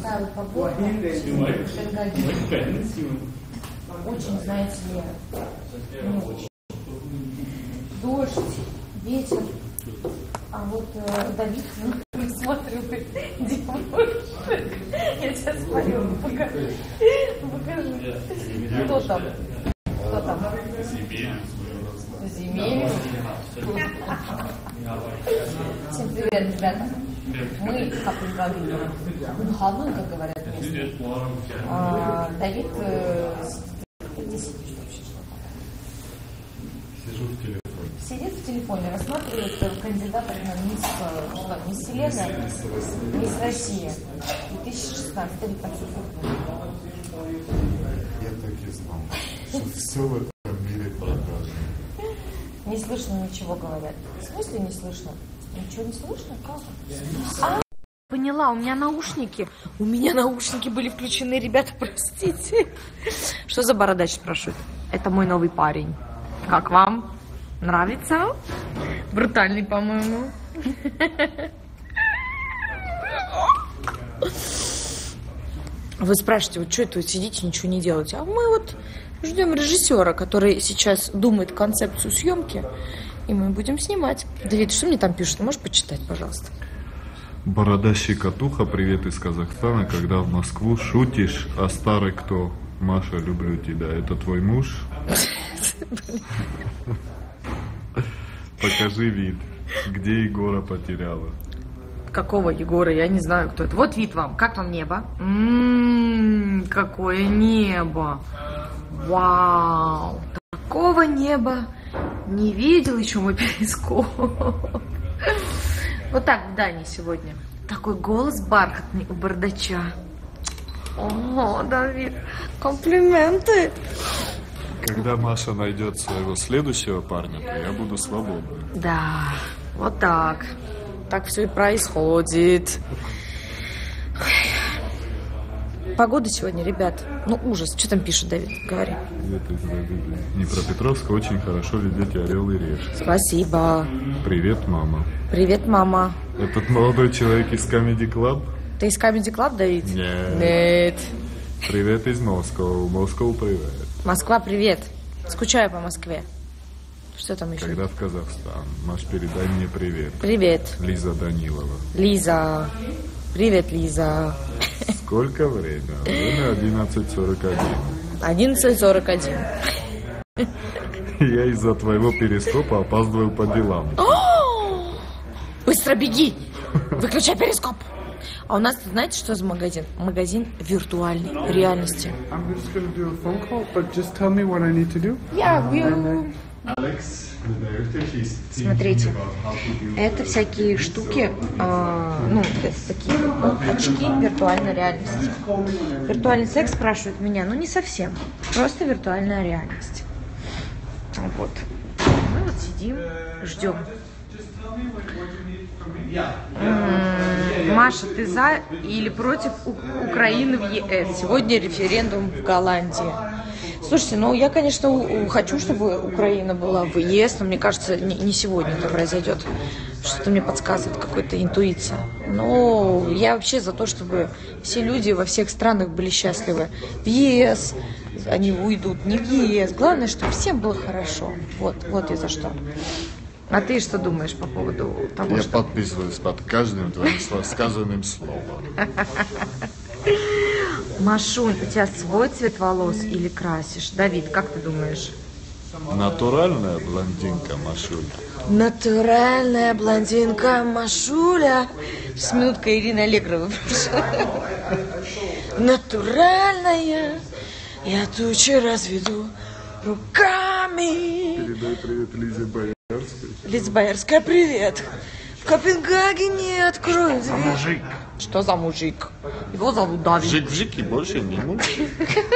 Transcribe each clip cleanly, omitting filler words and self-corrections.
такая погода в Шенгадине. Очень, знаете ли, дождь, ветер. А вот Давид, смотрю, Дима, я сейчас смотрю, покажу. Кто там? Кто там? Земель. Всем привет, ребята. Мы, как вы говорили, халун, как говорят местные. Давид, где сидишь вообще? Сижу в телефоне. Сидит в телефоне, рассматривает кандидатов на мисс Вселенная, мисс Россия 2016. Давид, так что Я так и знал, что все в этом мире продажно. не слышно ничего, говорят. В смысле не слышно? Ничего не слышно? Как? Поняла, у меня наушники. У меня наушники были включены, ребята, простите. Что за бородач, спрашивают? Это мой новый парень. Как вам? Нравится? Брутальный, по-моему. Вы спрашиваете, вот что это вы сидите, ничего не делаете? А мы вот ждем режиссера, который сейчас думает концепцию съемки, и мы будем снимать. Давид, что мне там пишут? Можешь почитать, пожалуйста? Борода-щекотуха, привет из Казахстана. Когда в Москву шутишь, а старый кто? Маша, люблю тебя. Это твой муж? Покажи вид. Где Егора потеряла? Какого Егора? Я не знаю, кто это. Вот вид вам. Как вам небо? Какое небо! Вау! Такого неба не видел еще мой перископ. Вот так в Дании сегодня. Такой голос бархатный у бардача. О, Давид, комплименты. Когда Маша найдет своего следующего парня, то я буду свободна. Да, вот так. Так все и происходит. Погода сегодня, ребят. Ну, ужас. Что там пишет Давид? Говори. Днепропетровск очень хорошо ведете «Орел и решка». Спасибо. Привет, мама. Привет, мама. Этот молодой человек из Comedy Club? Ты из Comedy Club, Давид? Нет. Нет. Привет из Москвы. Москва, привет. Москва, привет. Скучаю по Москве. Что там еще? Когда в Казахстан? Маш, передай мне привет. Привет. Лиза Данилова. Лиза. Привет, Лиза. Сколько время? Время 11:41. 11:41. Я из-за твоего перископа опаздываю по делам. Быстро беги! Выключай перископ! А у нас, знаете, что за магазин? Магазин виртуальной реальности. Смотрите, это всякие штуки, такие очки виртуальной реальности. Виртуальный секс спрашивают меня, ну не совсем, просто виртуальная реальность. Вот. Мы вот сидим, ждем. Маша, ты за или против Украины в ЕС? Сегодня референдум в Голландии. Слушайте, ну я, конечно, хочу, чтобы Украина была в ЕС, но мне кажется, не сегодня это произойдет. Что-то мне подсказывает, какая-то интуиция. Но я вообще за то, чтобы все люди во всех странах были счастливы. В ЕС они уйдут, не в ЕС. Главное, чтобы всем было хорошо. Вот и за что. А ты что думаешь по поводу того, Я что... подписываюсь под каждым твоим сказанным словом. Машунь, у тебя свой цвет волос или красишь? Давид, как ты думаешь? Натуральная блондинка Машуль. Натуральная блондинка Машуля. Сейчас минутка Ирины Аллегровой. Натуральная, я тучи разведу руками. Передай привет Лизе Боярской. Лиза Боярская, привет. В Копенгагене откроют дверь. Мужик. Что за мужик? Его зовут Давид. Вжик-вжик и больше не мужик.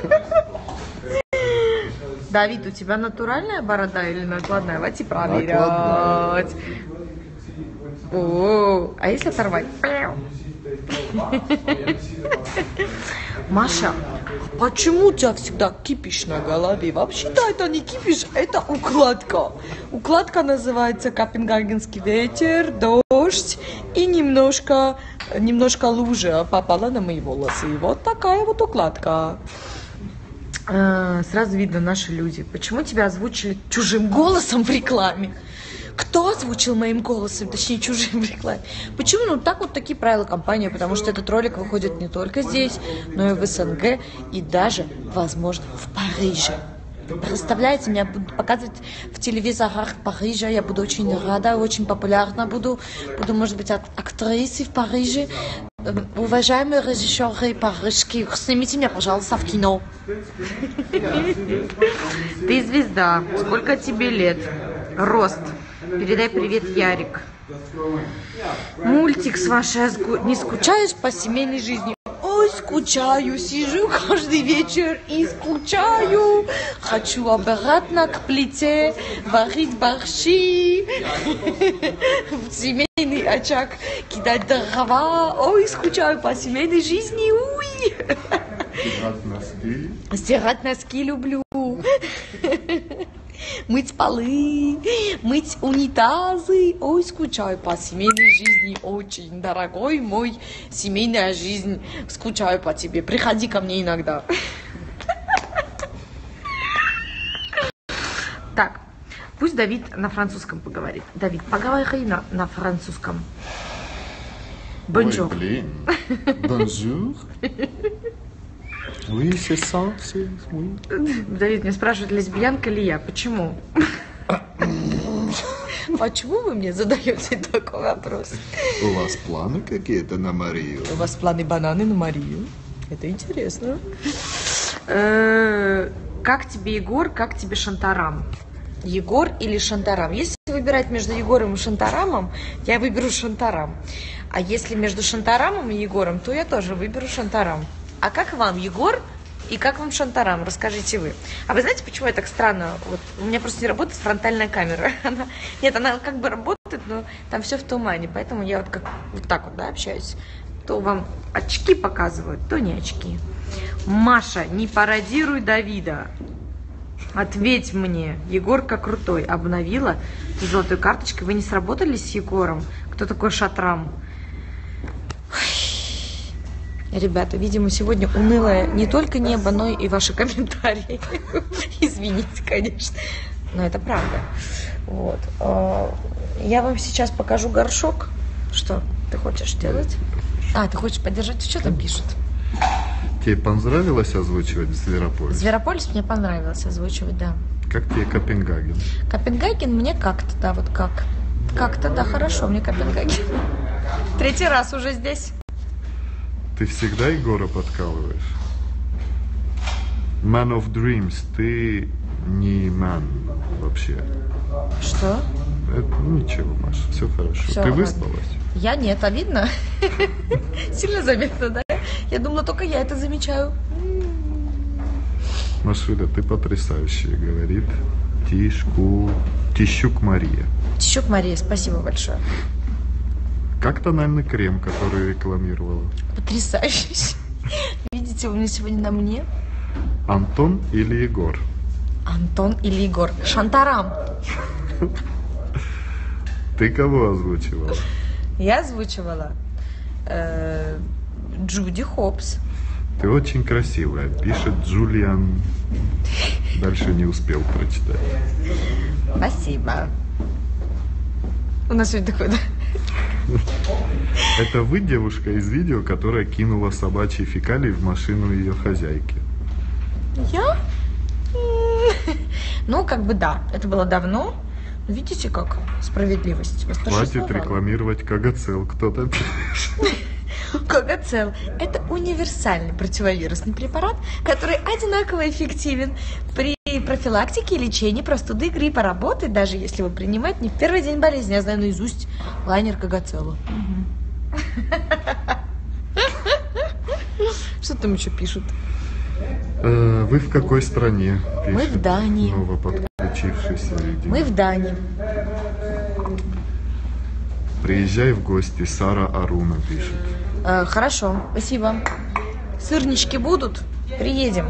Давид, у тебя натуральная борода или накладная? Давайте проверять. Накладная. О, а если оторвать? Маша, почему у тебя всегда кипиш на голове? Вообще-то это не кипиш, это укладка. Укладка называется копенгагенский ветер, дождь и немножко лужа попала на мои волосы. Вот такая вот укладка. Сразу видно наши люди. Почему тебя озвучили чужим голосом в рекламе? Кто озвучил моим голосом, точнее чужим в рекламе? Почему? Ну так вот такие правила компании, потому что этот ролик выходит не только здесь, но и в СНГ, и даже, возможно, в Париже. Представляете, меня будут показывать в телевизорах Парижа, я буду очень рада, очень популярна буду, может быть, актрисой в Париже. Уважаемые режиссеры парижские, снимите меня, пожалуйста, в кино. Ты звезда, сколько тебе лет? Рост. Передай привет, Ярик. Мультик с вашей не скучаешь по семейной жизни? Ой, скучаю, сижу каждый вечер и скучаю. Хочу обратно к плите варить борщи, в семейный очаг кидать дрова. Ой, скучаю по семейной жизни. Уй. Стирать носки. Стирать носки люблю. Мыть полы, мыть унитазы. Ой, скучаю по семейной жизни очень. Дорогой мой, семейная жизнь, скучаю по тебе. Приходи ко мне иногда. Так, пусть Давид на французском поговорит. Давид, поговори на французском. Бонжур. Ой, блин. Бонжур. Oui, c'est ça, oui. Давид меня спрашивает, лесбиянка ли я? Почему? Почему вы мне задаете такой вопрос? У вас планы какие-то на Марию? У вас планы бананы на Марию? Это интересно. Как тебе Егор, как тебе Шантарам? Егор или Шантарам? Если выбирать между Егором и Шантарамом, я выберу Шантарам. А если между Шантарамом и Егором, то я тоже выберу Шантарам. А как вам Егор и как вам Шантарам? Расскажите вы. А вы знаете, почему я так странно? Вот у меня просто не работает фронтальная камера. Она как бы работает, но там все в тумане. Поэтому я вот так вот, да, общаюсь. То вам очки показывают, то не очки. Маша, не пародируй Давида. Ответь мне. Егорка крутой. Обновила золотой карточкой. Вы не сработали с Егором? Кто такой Шатрам? Ребята, видимо, сегодня унылое не только небо, но и ваши комментарии. Извините, конечно, но это правда. Вот. Я вам сейчас покажу горшок. Что ты хочешь делать? Ты хочешь поддержать? Что там пишут? Тебе понравилось озвучивать Зверополис? Зверополис мне понравилось озвучивать, да. Как тебе Копенгаген? Копенгаген мне как-то, да, вот как. Как-то, да, хорошо мне Копенгаген. 3-й раз уже здесь. Ты всегда Егора подкалываешь? Man of Dreams, ты не man вообще. Что? Ничего, Маша, все хорошо. Всё, ты ладно. выспалась? Я нет, а видно? Сильно заметно, да? Я думала, только я это замечаю. Машуля, ты потрясающая, говорит Тищук Мария. Тищук Мария, спасибо большое. Как тональный крем, который рекламировала? Потрясающе. Видите, у меня сегодня на мне Антон или Егор? Антон или Егор? Шантарам. Ты кого озвучивала? Я озвучивала Джуди Хопс. Ты очень красивая, пишет Джулиан. Дальше не успел прочитать. Спасибо. У нас сегодня такой, да? Это вы, девушка из видео, которая кинула собачьи фекалии в машину ее хозяйки? Я? Ну, как бы да, это было давно. Видите, как справедливость восторжествовала. Хватит рекламировать Когоцел, кто-то пишет. Когоцел – это универсальный противовирусный препарат, который одинаково эффективен при профилактике и лечении простуды и гриппа. Работает, даже если вы принимаете не в первый день болезни. Я знаю наизусть лайнер Когоцела. Что там еще пишут? Вы в какой стране? Пишет Мы в Дании. Новоподключившийся, видимо. Мы в Дании. Приезжай в гости, Сара Аруна пишет. Хорошо, спасибо. Сырнички будут? Приедем.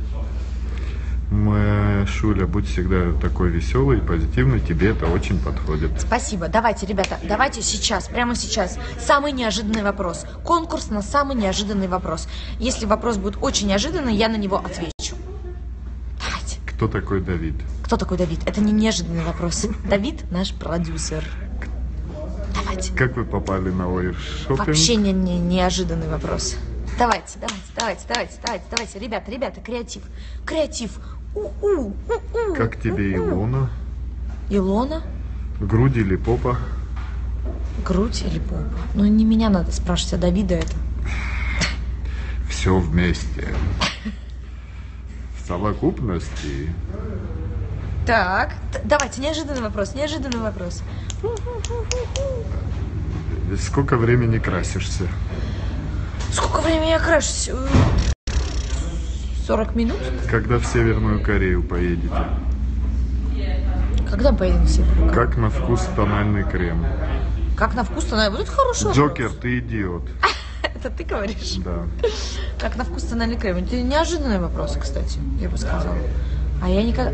Моя Шуля, будь всегда такой веселый и позитивный, тебе это очень подходит. Спасибо. Давайте, ребята, давайте сейчас, прямо сейчас, самый неожиданный вопрос. Конкурс на самый неожиданный вопрос. Если вопрос будет очень неожиданный, я на него отвечу. Давайте. Кто такой Давид? Кто такой Давид? Это не неожиданный вопрос. Давид наш продюсер. Давайте. Как вы попали на ойр-шоппинг? Вообще не неожиданный вопрос. Давайте, ребята, креатив. Креатив. Как тебе Илона? Илона? Грудь или попа? Грудь или попа? Ну, не меня надо спрашивать, а Давида это. Все вместе. В совокупности. Так, давайте, неожиданный вопрос. Сколько времени красишься? Сколько времени я крашусь? 40 минут? Когда в Северную Корею поедете? Когда поедем в Северную Корею? Как на вкус тональный крем? Как на вкус тональный? Вот это хорошо. Джокер, ты идиот. Это ты говоришь? Да. Как на вкус тональный крем? Это неожиданный вопрос, кстати, я бы сказала. А я никогда...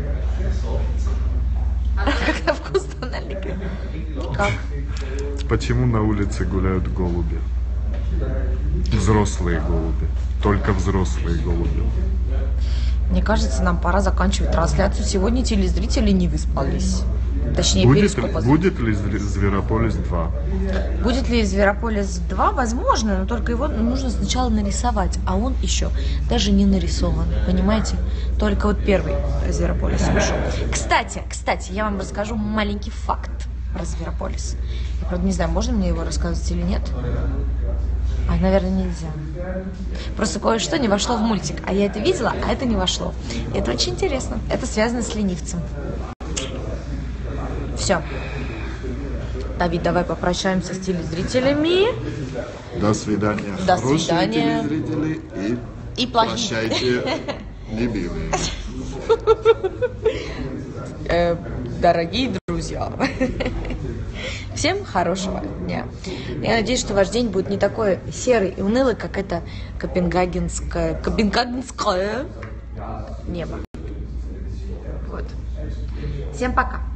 Как на вкус тональный крем? Никак. Почему на улице гуляют голуби? Взрослые голуби. Только взрослые голуби. Мне кажется, нам пора заканчивать трансляцию. Сегодня телезрители не выспались. Точнее, Будет ли Зверополис 2? Будет ли Зверополис 2? Возможно, но только его нужно сначала нарисовать. А он еще даже не нарисован. Понимаете? Только вот первый Зверополис вышел. Кстати, я вам расскажу маленький факт про Зверополис. Я, правда, не знаю, можно мне его рассказывать или нет. Наверное, нельзя. Просто кое-что не вошло в мультик. А я это видела, а это не вошло. И это очень интересно. Это связано с ленивцем. Все. Давид, давай попрощаемся с телезрителями. До свидания. До Хорошие свидания. телезрители И плохие. прощайте, любимые. Дорогие друзья. Всем хорошего дня. Я надеюсь, что ваш день будет не такой серый и унылый, как это копенгагенское небо. Вот. Всем пока.